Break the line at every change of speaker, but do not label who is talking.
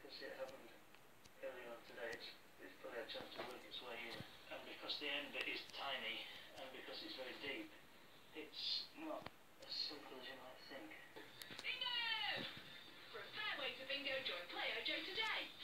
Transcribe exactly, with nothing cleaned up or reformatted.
see it happened early on today. It's, it's probably had a chance to work its way in. And because the end bit is tiny, and because it's very deep, it's not as simple as you might think.
Bingo! For a fair way to bingo, join Play-O Joe today.